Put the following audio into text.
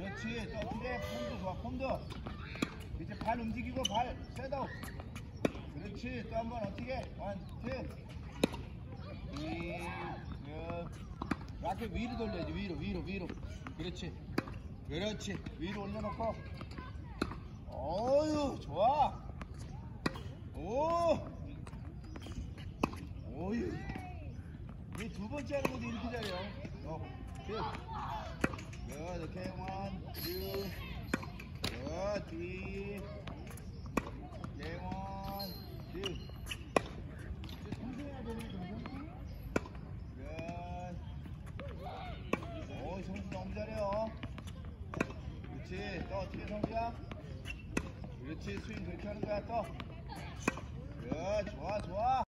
그렇지. 또 어떻게 폼도 좋아. 폼도 이제 발 움직이고 발 셋업. 그렇지. 또 한번 어떻게 원, 투, 라켓 위로 돌려야지. 위로. 그렇지. 위로 올려놓고. 어유 좋아. 오유. 이 두 번째 하는 것도 이렇게 잘해요. 굿. 오케이. 원, 투. 굿. 뒤. 오케이. 원, 투. 성공해야 되는 정도? 굿. 오, 성수 너무 잘해요. 그렇지. 또 어떻게 성수야? 그렇지. 스윙 그렇게 하는 거야. 또. 굿. 좋아.